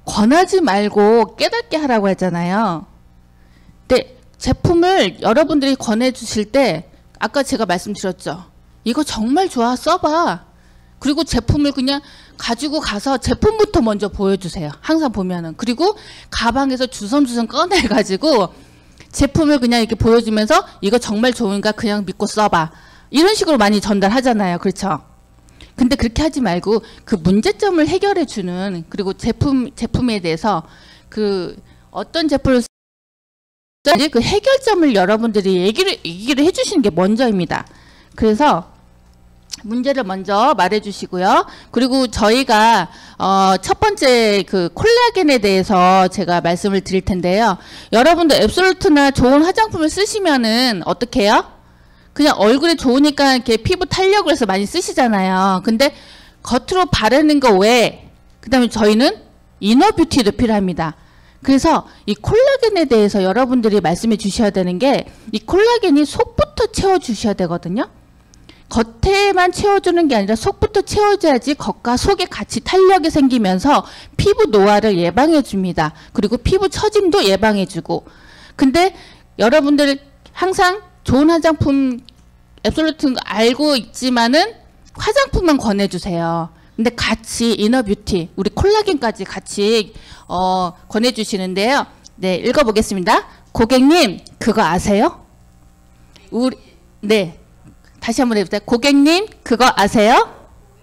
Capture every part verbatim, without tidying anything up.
권하지 말고 깨닫게 하라고 했잖아요. 근데 제품을 여러분들이 권해주실 때 아까 제가 말씀드렸죠. 이거 정말 좋아, 써봐. 그리고 제품을 그냥 가지고 가서 제품부터 먼저 보여주세요. 항상 보면은. 그리고 가방에서 주섬주섬 꺼내가지고 제품을 그냥 이렇게 보여주면서 이거 정말 좋으니까 그냥 믿고 써봐. 이런 식으로 많이 전달하잖아요. 그렇죠? 근데 그렇게 하지 말고 그 문제점을 해결해 주는, 그리고 제품, 제품에 대해서 그 어떤 제품을 써야지 그 해결점을 여러분들이 얘기를, 얘기를 해 주시는 게 먼저입니다. 그래서 문제를 먼저 말해 주시고요. 그리고 저희가 어, 첫 번째 그 콜라겐에 대해서 제가 말씀을 드릴 텐데요. 여러분들 앱솔루트나 좋은 화장품을 쓰시면은 어떻게 해요? 그냥 얼굴에 좋으니까 이렇게 피부 탄력을 해서 많이 쓰시잖아요. 근데 겉으로 바르는 거 외에 그다음에 저희는 이너 뷰티도 필요합니다. 그래서 이 콜라겐에 대해서 여러분들이 말씀해 주셔야 되는 게, 이 콜라겐이 속부터 채워 주셔야 되거든요. 겉에만 채워주는 게 아니라 속부터 채워줘야지 겉과 속에 같이 탄력이 생기면서 피부 노화를 예방해 줍니다. 그리고 피부 처짐도 예방해 주고. 근데 여러분들 항상 좋은 화장품 앱솔루트 알고 있지만은 화장품만 권해주세요. 근데 같이 이너 뷰티, 우리 콜라겐까지 같이 어, 권해주시는데요. 네, 읽어보겠습니다. 고객님, 그거 아세요? 우리, 네. 다시 한번 해보세요. 고객님, 그거 아세요?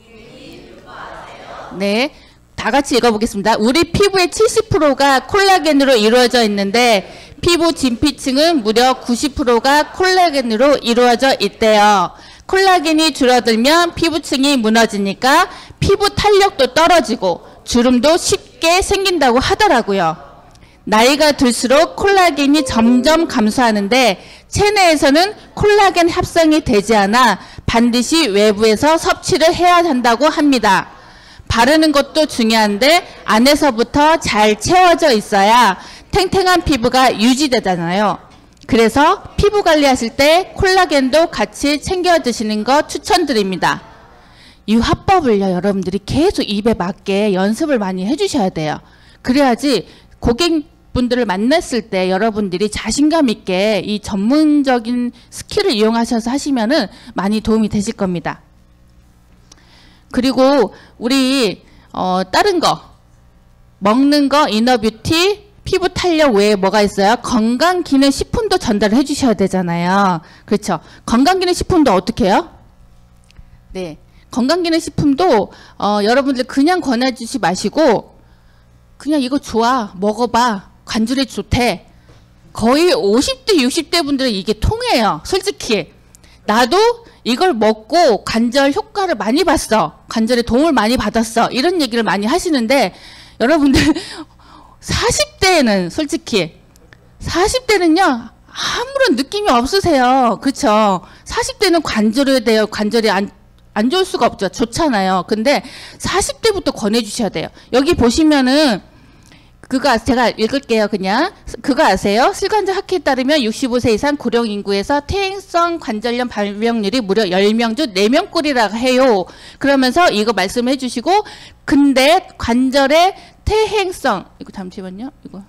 네. 다 같이 읽어보겠습니다. 우리 피부의 칠십 퍼센트가 콜라겐으로 이루어져 있는데 피부 진피층은 무려 구십 퍼센트가 콜라겐으로 이루어져 있대요. 콜라겐이 줄어들면 피부층이 무너지니까 피부 탄력도 떨어지고 주름도 쉽게 생긴다고 하더라고요. 나이가 들수록 콜라겐이 점점 감소하는데 체내에서는 콜라겐 합성이 되지 않아 반드시 외부에서 섭취를 해야 한다고 합니다. 바르는 것도 중요한데 안에서부터 잘 채워져 있어야 탱탱한 피부가 유지되잖아요. 그래서 피부 관리하실 때 콜라겐도 같이 챙겨 드시는 거 추천드립니다. 이 화법을요, 여러분들이 계속 입에 맞게 연습을 많이 해주셔야 돼요. 그래야지 고객분들을 만났을 때 여러분들이 자신감 있게 이 전문적인 스킬을 이용하셔서 하시면은 많이 도움이 되실 겁니다. 그리고 우리 어, 다른 거 먹는 거, 이너뷰티, 피부 탄력 외에 뭐가 있어요? 건강기능식품도 전달을 해주셔야 되잖아요. 그렇죠? 건강기능식품도 어떻게 해요? 네, 건강기능식품도 어, 여러분들 그냥 권해주지 마시고 그냥 이거 좋아, 먹어봐, 관절에 좋대. 거의 오십 대, 육십 대 분들은 이게 통해요. 솔직히 나도 이걸 먹고 관절 효과를 많이 봤어, 관절에 도움을 많이 받았어, 이런 얘기를 많이 하시는데 여러분들 사십 대에는 솔직히 사십 대는요 아무런 느낌이 없으세요. 그렇죠? 사십 대는 관절에 대해 관절이 안, 안 좋을 수가 없죠. 좋잖아요. 근데 사십 대부터 권해주셔야 돼요. 여기 보시면은 그거 제가 읽을게요. 그냥 그거 아세요? 실관절 학회에 따르면 육십오 세 이상 고령 인구에서 퇴행성 관절염 발병률이 무려 열 명 중 네 명꼴이라고 해요. 그러면서 이거 말씀해 주시고, 근데 관절의 퇴행성, 이거 잠시만요. 이거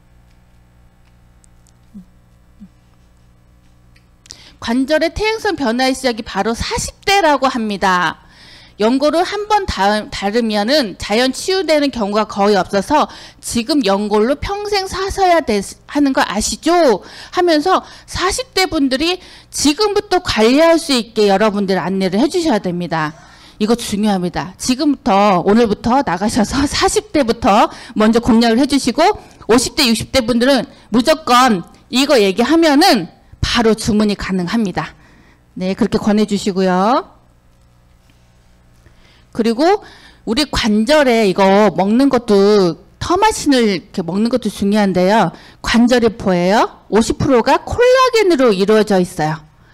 관절의 퇴행성 변화의 시작이 바로 사십 대라고 합니다. 연골을 한 번 다르면은 자연 치유되는 경우가 거의 없어서 지금 연골로 평생 사셔야 되, 하는 거 아시죠? 하면서 사십 대 분들이 지금부터 관리할 수 있게 여러분들 안내를 해주셔야 됩니다. 이거 중요합니다. 지금부터 오늘부터 나가셔서 사십 대부터 먼저 공략을 해주시고 오십 대, 육십 대 분들은 무조건 이거 얘기하면은 바로 주문이 가능합니다. 네, 그렇게 권해주시고요. 그리고 우리 관절에 이거 먹는 것도 터마신을 이렇게 먹는 것도 중요한데요. 관절이 뭐예요? 오십 퍼센트가 콜라겐으로 이루어져 있어요.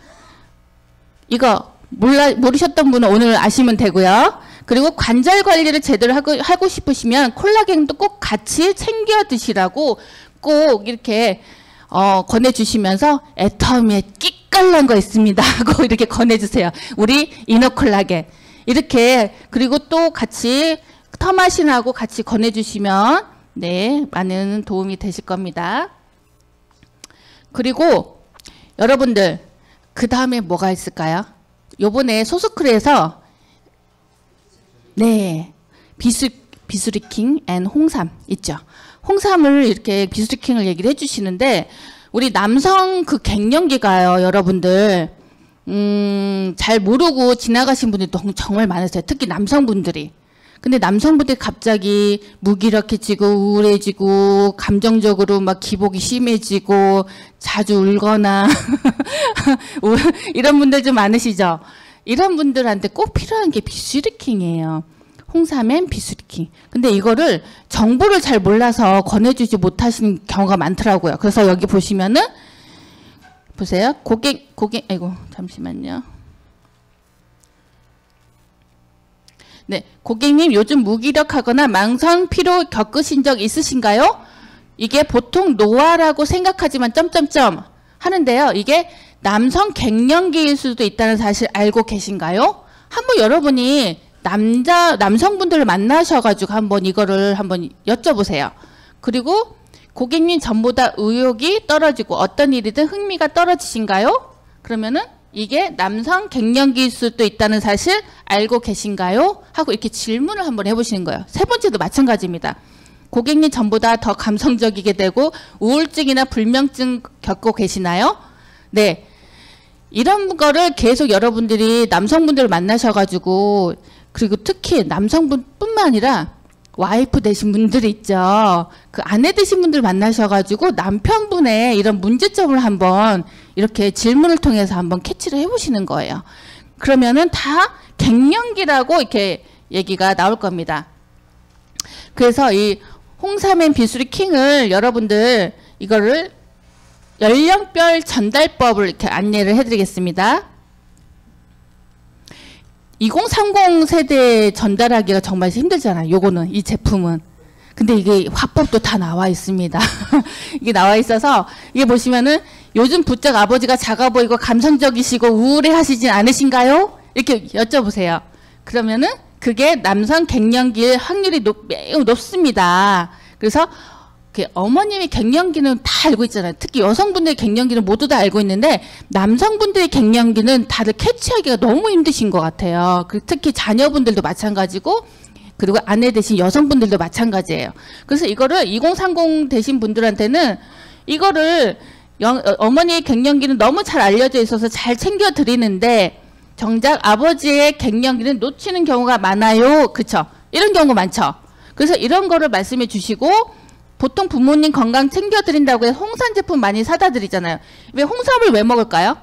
이거 몰라, 모르셨던 분은 오늘 아시면 되고요. 그리고 관절 관리를 제대로 하고, 하고 싶으시면 콜라겐도 꼭 같이 챙겨 드시라고 꼭 이렇게 어, 권해주시면서 애터미에 끼깔난 거 있습니다 하고 이렇게 권해주세요. 우리 이너 콜라겐. 이렇게, 그리고 또 같이 터마신하고 같이 권해주시면 네, 많은 도움이 되실 겁니다. 그리고 여러분들 그 다음에 뭐가 있을까요? 요번에 소스쿨에서 네, 비수, 비수리킹 앤 홍삼 있죠. 홍삼을 이렇게 비수리킹을 얘기를 해주시는데 우리 남성 그 갱년기가요, 여러분들 음, 잘 모르고 지나가신 분들도 정말 많으세요. 특히 남성분들이. 근데 남성분들이 갑자기 무기력해지고 우울해지고 감정적으로 막 기복이 심해지고 자주 울거나 이런 분들 좀 많으시죠? 이런 분들한테 꼭 필요한 게 비수리킹이에요. 홍삼엔 비수리킹. 근데 이거를 정보를 잘 몰라서 권해주지 못하시는 경우가 많더라고요. 그래서 여기 보시면은 보세요. 고객, 고객, 아이고, 잠시만요. 네, 고객님 요즘 무기력하거나 망성 피로 겪으신 적 있으신가요? 이게 보통 노화라고 생각하지만 점점점 하는데요. 이게 남성 갱년기일 수도 있다는 사실 알고 계신가요? 한번 여러분이 남자, 남성분들을 만나셔가지고 한번 이거를 한번 여쭤보세요. 그리고 고객님 전보다 의욕이 떨어지고 어떤 일이든 흥미가 떨어지신가요? 그러면은 이게 남성 갱년기일 수도 있다는 사실 알고 계신가요? 하고 이렇게 질문을 한번 해보시는 거예요. 세 번째도 마찬가지입니다. 고객님 전보다 더 감성적이게 되고 우울증이나 불면증 겪고 계시나요? 네. 이런 거를 계속 여러분들이 남성분들을 만나셔가지고 그리고 특히 남성분뿐만 아니라 와이프 되신 분들이 있죠. 그 아내 되신 분들 만나셔가지고 남편분의 이런 문제점을 한번 이렇게 질문을 통해서 한번 캐치를 해보시는 거예요. 그러면은 다 갱년기라고 이렇게 얘기가 나올 겁니다. 그래서 이 홍삼엔 비수리킹을 여러분들 이거를 연령별 전달법을 이렇게 안내를 해드리겠습니다. 이공삼공 세대에 전달하기가 정말 힘들잖아요. 요거는 이 제품은. 근데 이게 화법도 다 나와 있습니다. 이게 나와 있어서 이게 보시면은 요즘 부쩍 아버지가 작아 보이고 감성적이시고 우울해 하시진 않으신가요? 이렇게 여쭤보세요. 그러면은 그게 남성 갱년기의 확률이 높, 매우 높습니다. 그래서 어머님이 갱년기는 다 알고 있잖아요. 특히 여성분들의 갱년기는 모두 다 알고 있는데 남성분들의 갱년기는 다들 캐치하기가 너무 힘드신 것 같아요. 특히 자녀분들도 마찬가지고 그리고 아내 되신 여성분들도 마찬가지예요. 그래서 이거를 이공삼공 되신 분들한테는 이거를 영, 어머니의 갱년기는 너무 잘 알려져 있어서 잘 챙겨 드리는데 정작 아버지의 갱년기는 놓치는 경우가 많아요. 그렇죠? 이런 경우가 많죠. 그래서 이런 거를 말씀해 주시고 보통 부모님 건강 챙겨드린다고 해서 홍삼 제품 많이 사다 드리잖아요. 왜 홍삼을 왜 먹을까요?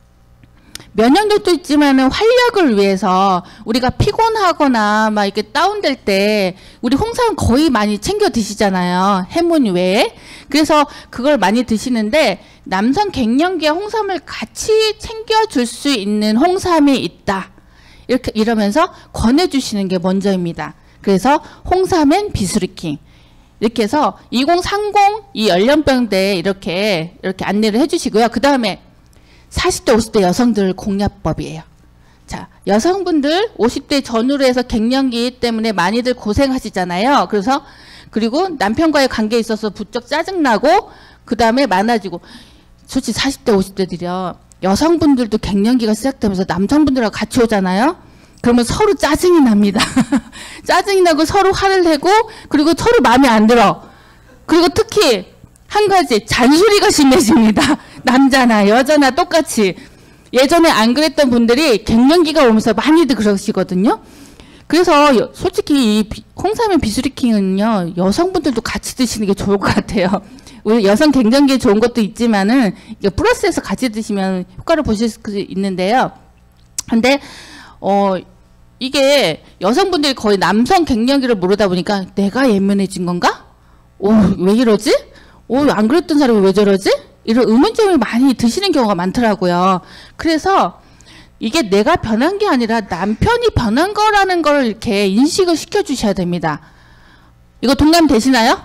면역력도 있지만은 활력을 위해서 우리가 피곤하거나 막 이렇게 다운될 때 우리 홍삼 거의 많이 챙겨 드시잖아요. 해문 외에. 그래서 그걸 많이 드시는데 남성 갱년기에 홍삼을 같이 챙겨줄 수 있는 홍삼이 있다. 이렇게 이러면서 권해주시는 게 먼저입니다. 그래서 홍삼엔 비수리킹. 이렇게 해서 이공삼공 이 연령대에 이렇게 이렇게 안내를 해주시고요. 그 다음에 사십 대 오십 대 여성들 공략법이에요. 자, 여성분들 오십 대 전후로 해서 갱년기 때문에 많이들 고생하시잖아요. 그래서 그리고 남편과의 관계에 있어서 부쩍 짜증나고 그 다음에 많아지고 솔직히 사십 대 오십 대들이요. 여성분들도 갱년기가 시작되면서 남성분들하고 같이 오잖아요. 그러면 서로 짜증이 납니다. 짜증이 나고 서로 화를 내고 그리고 서로 마음에 안 들어. 그리고 특히 한 가지 잔소리가 심해집니다. 남자나 여자나 똑같이. 예전에 안 그랬던 분들이 갱년기가 오면서 많이들 그러시거든요. 그래서 여, 솔직히 이 비, 홍삼의 비수리킹은요. 여성분들도 같이 드시는 게 좋을 것 같아요. 우리 여성 갱년기에 좋은 것도 있지만은 이거 플러스해서 같이 드시면 효과를 보실 수 있는데요. 근데 어 이게 여성분들이 거의 남성 갱년기를 모르다 보니까 내가 예민해진 건가? 오, 왜 이러지? 오, 안 그랬던 사람이 왜 저러지? 이런 의문점을 많이 드시는 경우가 많더라고요. 그래서 이게 내가 변한 게 아니라 남편이 변한 거라는 걸 이렇게 인식을 시켜주셔야 됩니다. 이거 동감 되시나요?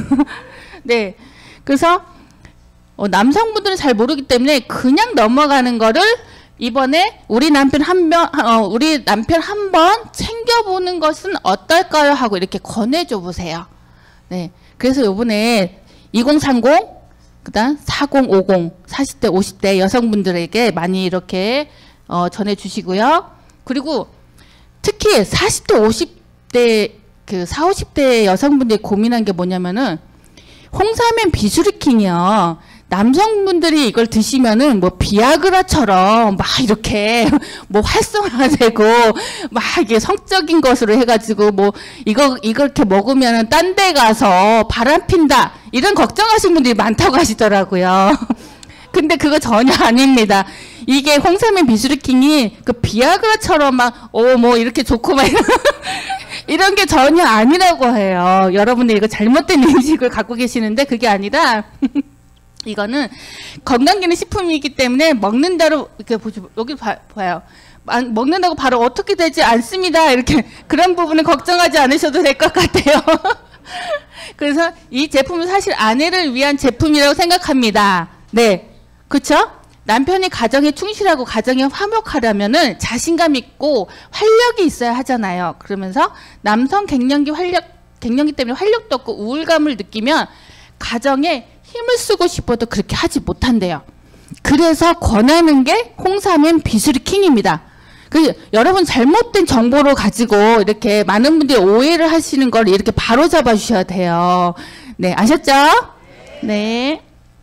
네. 그래서 어, 남성분들은 잘 모르기 때문에 그냥 넘어가는 거를 이번에 우리 남편 한 번, 어, 우리 남편 한 번 챙겨보는 것은 어떨까요? 하고 이렇게 권해줘 보세요. 네. 그래서 요번에 이공삼공, 그 다음 사공오공, 사십 대, 오십 대 여성분들에게 많이 이렇게 어, 전해주시고요. 그리고 특히 사십 대, 오십 대, 그 사십, 오십 대 여성분들이 고민한 게 뭐냐면은 홍삼엔 비수리킹이요. 남성분들이 이걸 드시면은 뭐 비아그라처럼 막 이렇게 뭐 활성화되고 막 이게 성적인 것으로 해가지고 뭐 이거 이렇게 먹으면은 딴 데 가서 바람 핀다 이런 걱정하시는 분들이 많다고 하시더라고요. 근데 그거 전혀 아닙니다. 이게 홍삼엔 비수리킹이 그 비아그라처럼 막 어 뭐 이렇게 좋고 막 이런, 이런 게 전혀 아니라고 해요. 여러분들 이거 잘못된 인식을 갖고 계시는데 그게 아니라 이거는 건강기능식품이기 때문에 먹는 대로 이렇게 보시고 여기 봐, 봐요. 먹는다고 바로 어떻게 되지 않습니다. 이렇게 그런 부분은 걱정하지 않으셔도 될 것 같아요. 그래서 이 제품은 사실 아내를 위한 제품이라고 생각합니다. 네, 그렇죠? 남편이 가정에 충실하고 가정에 화목하려면은 자신감 있고 활력이 있어야 하잖아요. 그러면서 남성 갱년기 활력 갱년기 때문에 활력도 없고 우울감을 느끼면 가정에 힘을 쓰고 싶어도 그렇게 하지 못한대요. 그래서 권하는 게 홍삼엔 비수리킹입니다. 그 여러분 잘못된 정보로 가지고 이렇게 많은 분들이 오해를 하시는 걸 이렇게 바로 잡아 주셔야 돼요. 네, 아셨죠? 네.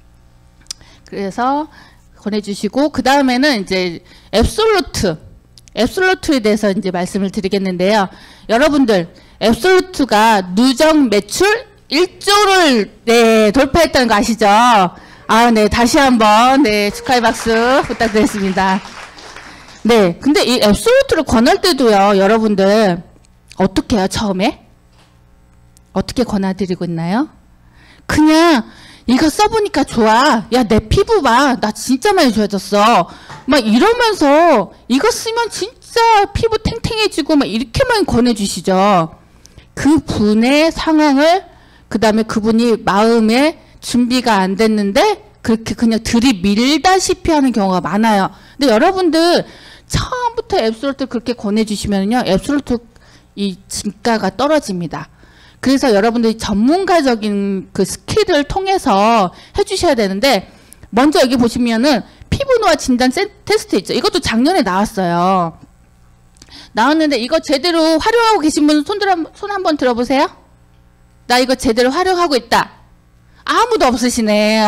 그래서 권해주시고 그 다음에는 이제 앱솔루트, 앱솔루트에 대해서 이제 말씀을 드리겠는데요. 여러분들 앱솔루트가 누적 매출 일조를 네, 돌파했다는 거 아시죠? 아, 네, 다시 한번 네, 축하의 박수 부탁드리겠습니다. 네, 근데 이 앱솔루트를 권할 때도요, 여러분들 어떻게 해요, 처음에? 어떻게 권해드리고 있나요? 그냥 이거 써보니까 좋아. 야, 내 피부 봐. 나 진짜 많이 좋아졌어. 막 이러면서 이거 쓰면 진짜 피부 탱탱해지고 막 이렇게만 권해주시죠. 그 분의 상황을 그 다음에 그분이 마음에 준비가 안 됐는데 그렇게 그냥 들이밀다시피 하는 경우가 많아요. 근데 여러분들 처음부터 앱솔루트 그렇게 권해주시면요, 앱솔루트 이 진가가 떨어집니다. 그래서 여러분들이 전문가적인 그 스킬을 통해서 해주셔야 되는데, 먼저 여기 보시면은 피부 노화 진단 테스트 있죠. 이것도 작년에 나왔어요. 나왔는데 이거 제대로 활용하고 계신 분 손 들어 손 한번 들어보세요. 나 이거 제대로 활용하고 있다. 아무도 없으시네.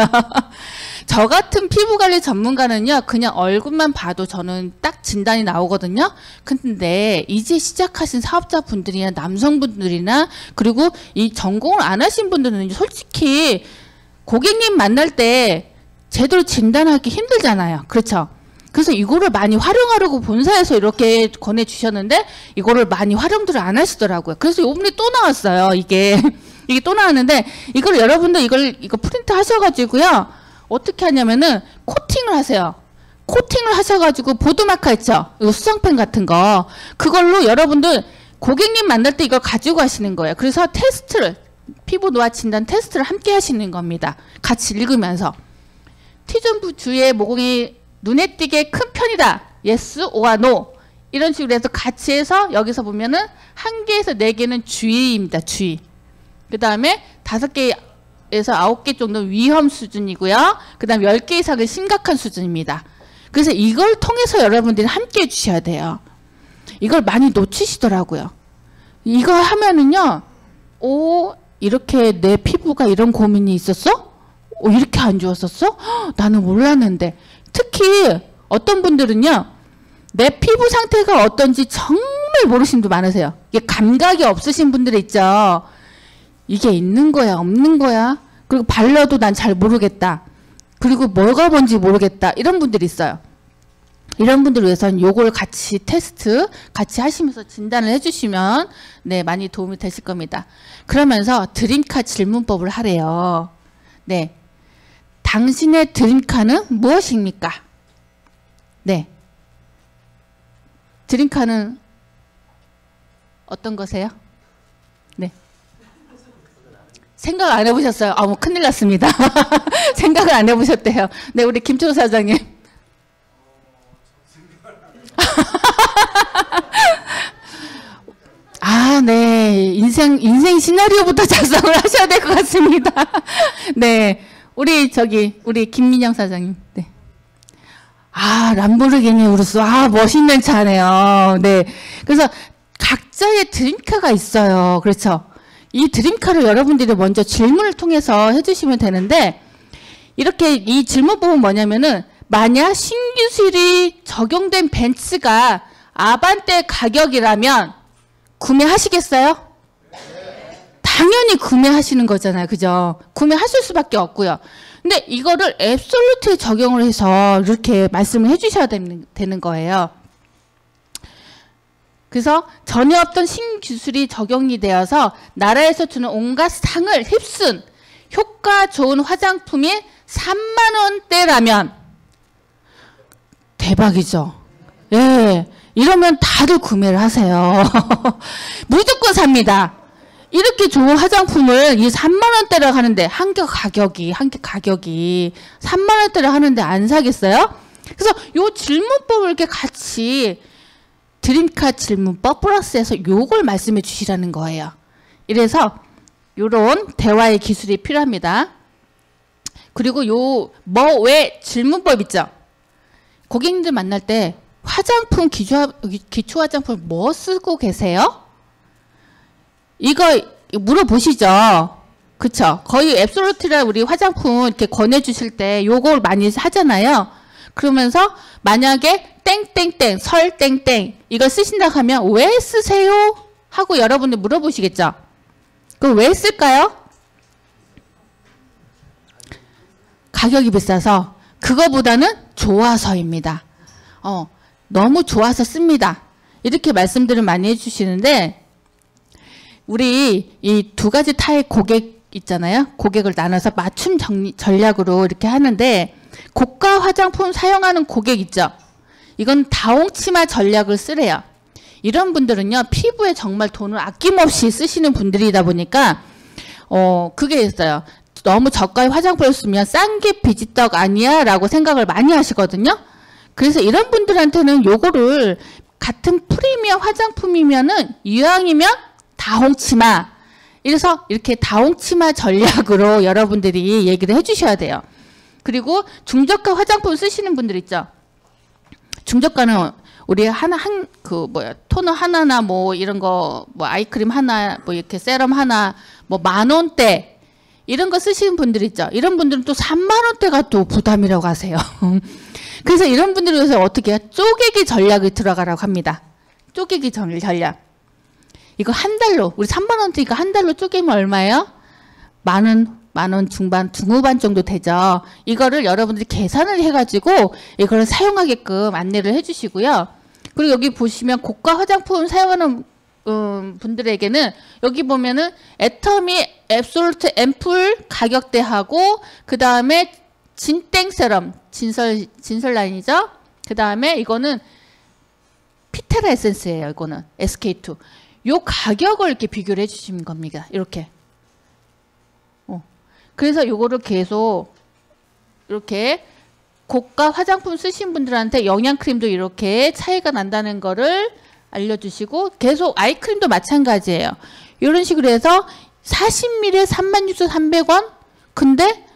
저 같은 피부관리 전문가는요, 그냥 얼굴만 봐도 저는 딱 진단이 나오거든요. 근데 이제 시작하신 사업자분들이나 남성분들이나 그리고 이 전공을 안 하신 분들은 솔직히 고객님 만날 때 제대로 진단하기 힘들잖아요. 그렇죠? 그래서 이거를 많이 활용하려고 본사에서 이렇게 권해주셨는데 이거를 많이 활용들을 안 하시더라고요. 그래서 요번에 또 나왔어요. 이게 이게 또 나왔는데 이걸 여러분들 이걸 이거 프린트 하셔가지고요. 어떻게 하냐면은 코팅을 하세요. 코팅을 하셔가지고 보드마카 있죠? 이거 수성펜 같은 거. 그걸로 여러분들 고객님 만날 때 이걸 가지고 하시는 거예요. 그래서 테스트를, 피부 노화 진단 테스트를 함께 하시는 겁니다. 같이 읽으면서. T존부 주위의 모공이 눈에 띄게 큰 편이다. yes, or no. 이런 식으로 해서 같이 해서 여기서 보면은 한 개에서 네 개는 주의입니다. 주의. 그 다음에 다섯 개에서 아홉 개 정도 위험 수준이고요. 그 다음 열 개 이상은 심각한 수준입니다. 그래서 이걸 통해서 여러분들이 함께 해주셔야 돼요. 이걸 많이 놓치시더라고요. 이거 하면은요, 오, 이렇게 내 피부가 이런 고민이 있었어? 오, 이렇게 안 좋았었어? 허, 나는 몰랐는데. 특히 어떤 분들은요, 내 피부 상태가 어떤지 정말 모르시는 분도 많으세요. 이게 감각이 없으신 분들 있죠. 이게 있는 거야, 없는 거야? 그리고 발라도 난 잘 모르겠다. 그리고 뭐가 뭔지 모르겠다. 이런 분들이 있어요. 이런 분들을 위해서는 요걸 같이 테스트, 같이 하시면서 진단을 해주시면 네, 많이 도움이 되실 겁니다. 그러면서 드림카 질문법을 하래요. 네. 당신의 드림카는 무엇입니까? 네. 드림카는 어떤 거세요? 네. 생각 안 해보셨어요? 아, 뭐 큰일 났습니다. 생각을 안 해보셨대요. 네, 우리 김철우 사장님. 아, 네. 네, 인생, 인생 시나리오부터 작성을 하셔야 될 것 같습니다. 네, 우리, 저기, 우리 김민영 사장님. 네. 아, 람보르기니 우르스. 아, 멋있는 차네요. 네. 그래서 각자의 드림카가 있어요. 그렇죠. 이 드림카를 여러분들이 먼저 질문을 통해서 해주시면 되는데, 이렇게 이 질문 부분 뭐냐면은, 만약 신기술이 적용된 벤츠가 아반떼 가격이라면 구매하시겠어요? 당연히 구매하시는 거잖아요. 그죠? 구매하실 수밖에 없고요. 근데 이거를 앱솔루트에 적용을 해서 이렇게 말씀을 해주셔야 되는, 되는 거예요. 그래서 전혀 없던 신기술이 적용이 되어서 나라에서 주는 온갖 상을 휩쓴 효과 좋은 화장품이 삼만 원대라면 대박이죠. 예. 이러면 다들 구매를 하세요. 무조건 삽니다. 이렇게 좋은 화장품을 이 삼만 원대라고 하는데 한 개 가격이 한 개 가격이 삼만 원대를 하는데 안 사겠어요? 그래서 요 질문법을 이렇게 같이 드림카 질문법 플러스해서 요걸 말씀해 주시라는 거예요. 이래서 요런 대화의 기술이 필요합니다. 그리고 요 뭐 왜 질문법 있죠? 고객님들 만날 때 화장품 기초, 기초 화장품 뭐 쓰고 계세요? 이거 물어보시죠. 그쵸? 거의 앱솔루트라 우리 화장품 이렇게 권해주실 때 요걸 많이 하잖아요. 그러면서 만약에 땡땡땡 설 땡땡 이걸 쓰신다 하면 왜 쓰세요? 하고 여러분들 물어보시겠죠? 그럼 왜 쓸까요? 가격이 비싸서 그거보다는 좋아서입니다. 어, 너무 좋아서 씁니다. 이렇게 말씀들을 많이 해주시는데 우리 이 두 가지 타입 고객 있잖아요. 고객을 나눠서 맞춤 정리, 전략으로 이렇게 하는데 고가 화장품 사용하는 고객 있죠. 이건 다홍치마 전략을 쓰래요. 이런 분들은요. 피부에 정말 돈을 아낌없이 쓰시는 분들이다 보니까 어 그게 있어요. 너무 저가의 화장품을 쓰면 싼 게 비지떡 아니야 라고 생각을 많이 하시거든요. 그래서 이런 분들한테는 요거를 같은 프리미엄 화장품이면은 이왕이면 다홍치마. 이래서 이렇게 다홍치마 전략으로 여러분들이 얘기를 해주셔야 돼요. 그리고 중저가 화장품 쓰시는 분들 있죠. 중저가는 우리 하나 한 그 뭐야 토너 하나나 뭐 이런 거 뭐 아이크림 하나 뭐 이렇게 세럼 하나 뭐 만 원대 이런 거 쓰시는 분들 있죠. 이런 분들은 또 삼만 원대가 또 부담이라고 하세요. 그래서 이런 분들을 위해서 어떻게 해요? 쪼개기 전략이 들어가라고 합니다. 쪼개기 전략. 이거 한 달로 우리 삼만 원대니까 한 달로 쪼개면 얼마예요? 만 원, 만 원 중반, 중후반 정도 되죠. 이거를 여러분들이 계산을 해가지고 이거를 사용하게끔 안내를 해주시고요. 그리고 여기 보시면 고가 화장품 사용하는 음, 분들에게는 여기 보면은 애터미 앱솔루트 앰플 가격대하고 그 다음에 진땡 세럼 진설 진설 라인이죠. 그 다음에 이거는 피테라 에센스예요. 이거는 에스케이 투. 요 가격을 이렇게 비교를 해주시는 겁니다. 이렇게. 어. 그래서 요거를 계속 이렇게 고가 화장품 쓰신 분들한테 영양크림도 이렇게 차이가 난다는 거를 알려주시고 계속 아이크림도 마찬가지예요. 이런 식으로 해서 사십 밀리리터에 삼만 육천삼백 원? 근데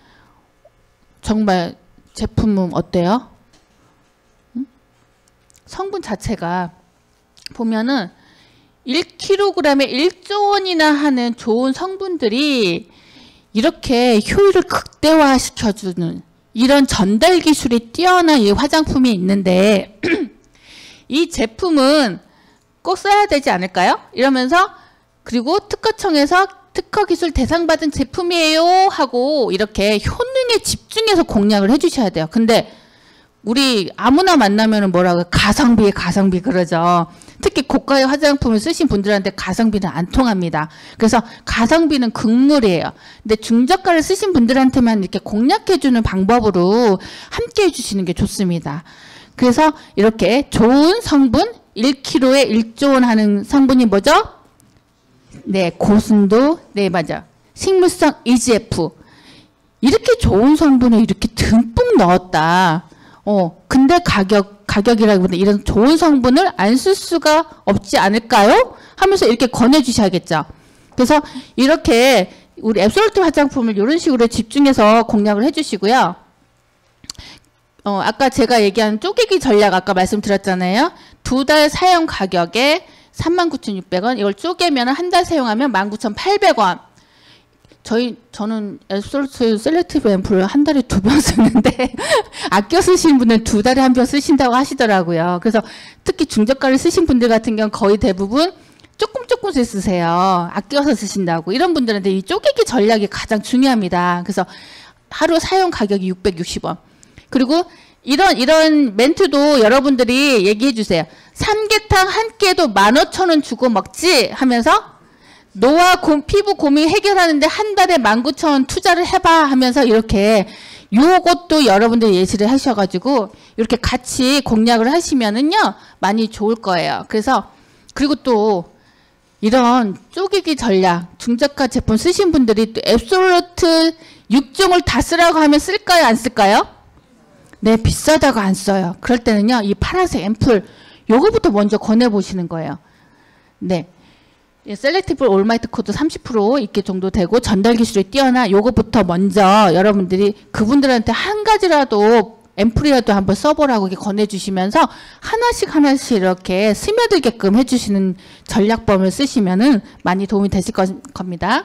정말 제품은 어때요? 응? 성분 자체가 보면은 일 킬로그램에 일조 원이나 하는 좋은 성분들이 이렇게 효율을 극대화시켜주는 이런 전달 기술이 뛰어난 이 화장품이 있는데 이 제품은 꼭 써야 되지 않을까요? 이러면서 그리고 특허청에서 특허 기술 대상 받은 제품이에요 하고 이렇게 효능에 집중해서 공략을 해주셔야 돼요. 근데 우리 아무나 만나면은 뭐라고 가성비 가성비 그러죠. 특히 고가의 화장품을 쓰신 분들한테 가성비는 안 통합니다. 그래서 가성비는 극물이에요. 근데 중저가를 쓰신 분들한테만 이렇게 공략해주는 방법으로 함께 해주시는 게 좋습니다. 그래서 이렇게 좋은 성분 일 킬로그램에 일조 원 하는 성분이 뭐죠? 네, 고순도, 네, 맞아. 식물성 이지에프. 이렇게 좋은 성분을 이렇게 듬뿍 넣었다. 어, 근데 가격 가격이라기보다 이런 좋은 성분을 안 쓸 수가 없지 않을까요? 하면서 이렇게 권해주셔야겠죠. 그래서 이렇게 우리 앱솔루트 화장품을 이런 식으로 집중해서 공략을 해주시고요. 어, 아까 제가 얘기한 쪼개기 전략 아까 말씀드렸잖아요. 두 달 사용 가격에 삼만 구천육백 원, 이걸 쪼개면 한 달 사용하면 만 구천팔백 원. 저희, 저는 앱솔루트 셀렉티브 앰플을 한 달에 두 병 쓰는데, 아껴 쓰신 분은 두 달에 한 병 쓰신다고 하시더라고요. 그래서 특히 중저가를 쓰신 분들 같은 경우는 거의 대부분 조금 조금씩 쓰세요. 아껴서 쓰신다고. 이런 분들한테 이 쪼개기 전략이 가장 중요합니다. 그래서 하루 사용 가격이 육백육십 원. 그리고 이런, 이런 멘트도 여러분들이 얘기해 주세요. 삼계탕 한 끼에도 만 오천 원 주고 먹지? 하면서 노화 고, 피부 고민 해결하는데 한 달에 만 구천 원 투자를 해봐 하면서 이렇게 요것도 여러분들이 예시를 하셔가지고 이렇게 같이 공략을 하시면은요 많이 좋을 거예요. 그래서 그리고 또 이런 쪼개기 전략 중저가 제품 쓰신 분들이 또 앱솔루트 육 종을 다 쓰라고 하면 쓸까요? 안 쓸까요? 네, 비싸다고 안 써요. 그럴 때는요 이 파란색 앰플 요거부터 먼저 권해보시는 거예요. 네. 셀렉티브 올마이트 코드 삼십 퍼센트 있게 정도 되고 전달 기술이 뛰어나 요거부터 먼저 여러분들이 그분들한테 한 가지라도 앰플이라도 한번 써보라고 이렇게 권해주시면서 하나씩 하나씩 이렇게 스며들게끔 해주시는 전략법을 쓰시면은 많이 도움이 되실 거, 겁니다.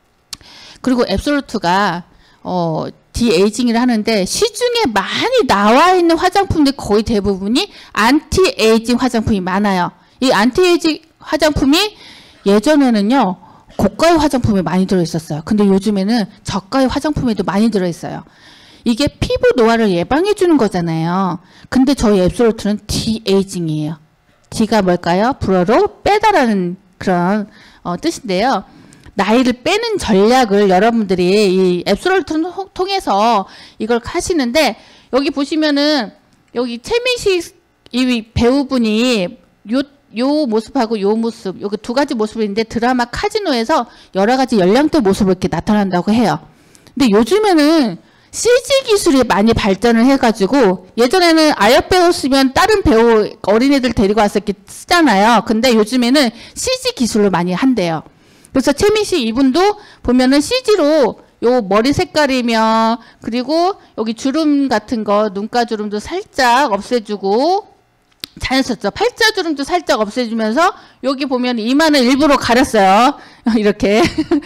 그리고 앱솔루트가 어, 디에이징을 하는데 시중에 많이 나와 있는 화장품들 거의 대부분이 안티에이징 화장품이 많아요. 이 안티에이징 화장품이 예전에는요 고가의 화장품에 많이 들어있었어요. 근데 요즘에는 저가의 화장품에도 많이 들어있어요. 이게 피부 노화를 예방해 주는 거잖아요. 근데 저희 앱솔루트는 디에이징이에요. D가 뭘까요? 불어로 빼다라는 그런 어, 뜻인데요. 나이를 빼는 전략을 여러분들이 이 앱솔루트를 통해서 이걸 하시는데 여기 보시면은 여기 최민식 이 배우분이 요 요 모습하고 요 모습, 요게 두 가지 모습이 있는데 드라마 카지노에서 여러 가지 연령대 모습을 이렇게 나타난다고 해요. 근데 요즘에는 씨지 기술이 많이 발전을 해가지고 예전에는 아역 배우 쓰면 다른 배우 어린애들 데리고 와서 이렇게 쓰잖아요. 근데 요즘에는 씨지 기술로 많이 한대요. 그래서 최민식 이분도 보면은 씨지로 요 머리 색깔이며 그리고 여기 주름 같은 거 눈가 주름도 살짝 없애주고 자연스럽죠. 팔자주름도 살짝 없애주면서 여기 보면 이마는 일부러 가렸어요. 이렇게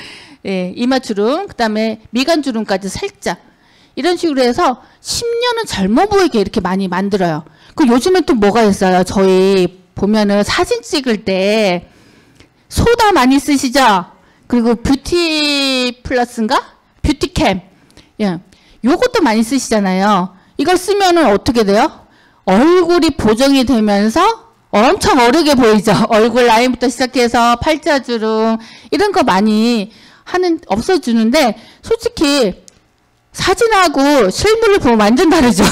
예, 이마주름 그 다음에 미간주름까지 살짝 이런 식으로 해서 십 년은 젊어 보이게 이렇게 많이 만들어요. 그 요즘에 또 뭐가 있어요. 저희 보면은 사진 찍을 때 소다 많이 쓰시죠. 그리고 뷰티 플러스인가? 뷰티캠 예, 요것도 많이 쓰시잖아요. 이걸 쓰면은 어떻게 돼요? 얼굴이 보정이 되면서 엄청 어르게 보이죠. 얼굴 라인부터 시작해서 팔자주름 이런 거 많이 하는 없어주는데 솔직히 사진하고 실물을 보면 완전 다르죠.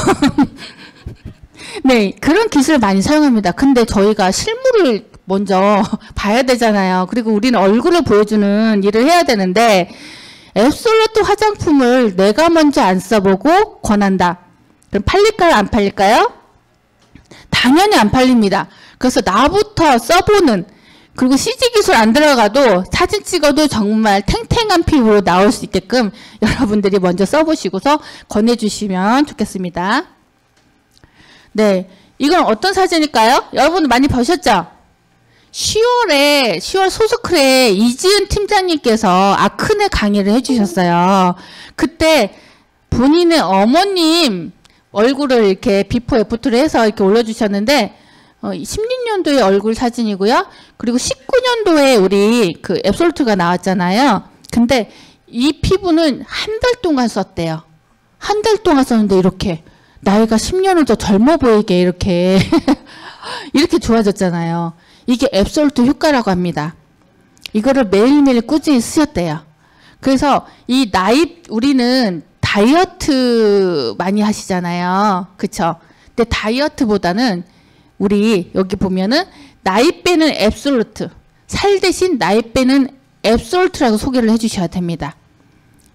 네, 그런 기술을 많이 사용합니다. 근데 저희가 실물을 먼저 봐야 되잖아요. 그리고 우리는 얼굴을 보여주는 일을 해야 되는데 앱솔루트 화장품을 내가 먼저 안 써보고 권한다. 그럼 팔릴까요? 안 팔릴까요? 당연히 안 팔립니다. 그래서 나부터 써보는 그리고 씨지 기술 안 들어가도 사진 찍어도 정말 탱탱한 피부로 나올 수 있게끔 여러분들이 먼저 써보시고서 권해주시면 좋겠습니다. 네, 이건 어떤 사진일까요? 여러분 많이 보셨죠? 시월에 시월 소스크레 이지은 팀장님께서 아크네 강의를 해주셨어요. 그때 본인의 어머님 얼굴을 이렇게 비포 애프터를 해서 이렇게 올려주셨는데 어, 십육 년도의 얼굴 사진이고요. 그리고 십구 년도에 우리 그 앱솔루트가 나왔잖아요. 근데 이 피부는 한 달 동안 썼대요. 한 달 동안 썼는데 이렇게 나이가 십 년을 더 젊어 보이게 이렇게 이렇게 좋아졌잖아요. 이게 앱솔루트 효과라고 합니다. 이거를 매일매일 꾸준히 쓰셨대요. 그래서 이 나이 우리는 다이어트 많이 하시잖아요. 그쵸? 근데 다이어트보다는 우리 여기 보면은 나이 빼는 앱솔루트 살 대신 나이 빼는 앱솔루트라고 소개를 해주셔야 됩니다.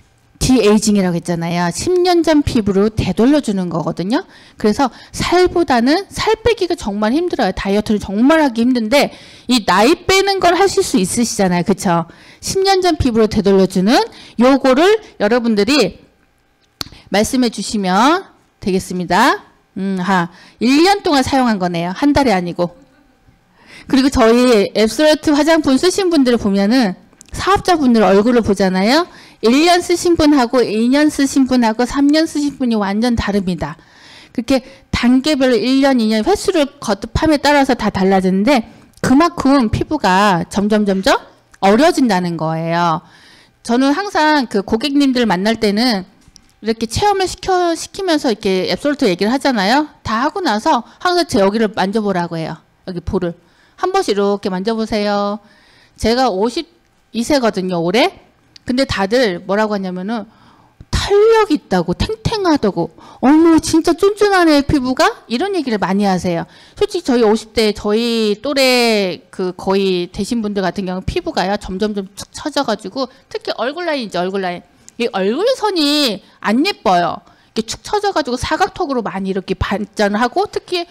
디에이징이라고 했잖아요. 십 년 전 피부로 되돌려주는 거거든요. 그래서 살보다는 살 빼기가 정말 힘들어요. 다이어트는 정말 하기 힘든데 이 나이 빼는 걸 하실 수 있으시잖아요. 그쵸? 십 년 전 피부로 되돌려주는 요거를 여러분들이 말씀해 주시면 되겠습니다. 음, 하, 일 년 동안 사용한 거네요. 한 달이 아니고. 그리고 저희 앱솔루트 화장품 쓰신 분들을 보면은 사업자분들 얼굴을 보잖아요. 일 년 쓰신 분하고 이 년 쓰신 분하고 삼 년 쓰신 분이 완전 다릅니다. 그렇게 단계별로 일 년, 이 년 횟수를 거듭함에 따라서 다 달라지는데 그만큼 피부가 점점 점점 어려진다는 거예요. 저는 항상 그 고객님들 만날 때는 이렇게 체험을 시켜, 시키면서 이렇게 앱솔루트 얘기를 하잖아요. 다 하고 나서 항상 제 여기를 만져보라고 해요. 여기 볼을. 한 번씩 이렇게 만져보세요. 제가 오십이 세거든요, 올해. 근데 다들 뭐라고 하냐면은 탄력 있다고, 탱탱하다고, 어머 진짜 쫀쫀하네 피부가? 이런 얘기를 많이 하세요. 솔직히 저희 오십 대 저희 또래 그 거의 되신 분들 같은 경우는 피부가요 점점점 축 처져가지고 특히 얼굴 라인이죠. 얼굴 라인. 이 얼굴선이 안 예뻐요. 이렇게 축 처져가지고 사각턱으로 많이 이렇게 반전을 하고 특히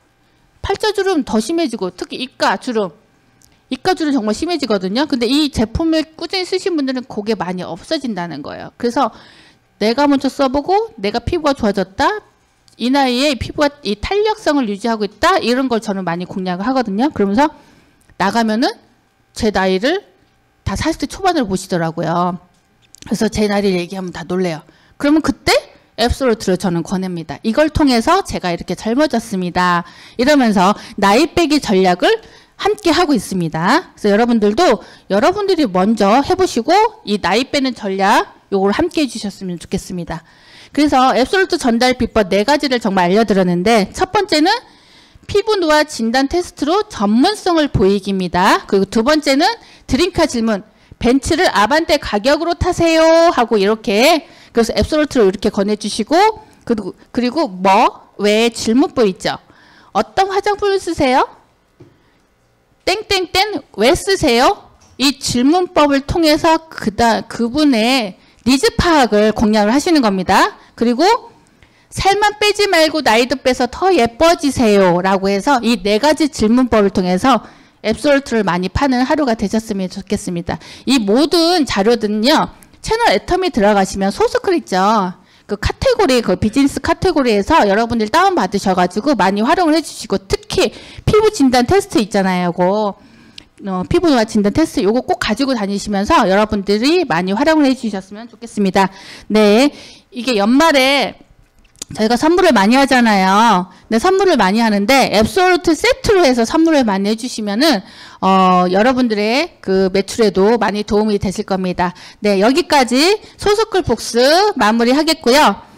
팔자주름 더 심해지고 특히 입가 주름 입가주름 정말 심해지거든요. 근데 이 제품을 꾸준히 쓰신 분들은 그게 많이 없어진다는 거예요. 그래서 내가 먼저 써보고 내가 피부가 좋아졌다. 이 나이에 피부가 이 탄력성을 유지하고 있다. 이런 걸 저는 많이 공략을 하거든요. 그러면서 나가면은 제 나이를 다 사십 대 초반으로 보시더라고요. 그래서 제 나이를 얘기하면 다 놀래요. 그러면 그때 앱솔루트를 저는 권합니다. 이걸 통해서 제가 이렇게 젊어졌습니다. 이러면서 나이 빼기 전략을 함께 하고 있습니다. 그래서 여러분들도 여러분들이 먼저 해보시고 이 나이 빼는 전략 요걸 함께 해주셨으면 좋겠습니다. 그래서 앱솔루트 전달 비법 네 가지를 정말 알려드렸는데 첫 번째는 피부 노화 진단 테스트로 전문성을 보이기입니다. 그리고 두 번째는 드림카 질문 벤츠를 아반떼 가격으로 타세요 하고 이렇게 그래서 앱솔루트로 이렇게 권해주시고 그리고 그리고 뭐 왜 질문법 있죠. 어떤 화장품을 쓰세요? 땡땡땡 왜 쓰세요? 이 질문법을 통해서 그다 그분의 니즈 파악을 공략을 하시는 겁니다. 그리고 살만 빼지 말고 나이도 빼서 더 예뻐지세요 라고 해서 이 네 가지 질문법을 통해서 앱솔루트를 많이 파는 하루가 되셨으면 좋겠습니다. 이 모든 자료들은요 채널 애터미 들어가시면 소스글 있죠. 그 카테고리 그 비즈니스 카테고리에서 여러분들 다운 받으셔가지고 많이 활용을 해주시고 특히 피부 진단 테스트 있잖아요. 요거 어, 피부 노화 진단 테스트 요거 꼭 가지고 다니시면서 여러분들이 많이 활용을 해주셨으면 좋겠습니다. 네, 이게 연말에 저희가 선물을 많이 하잖아요. 네, 선물을 많이 하는데 앱솔루트 세트로 해서 선물을 많이 해주시면은 어, 여러분들의 그 매출에도 많이 도움이 되실 겁니다. 네, 여기까지 소스글 복습 마무리하겠고요.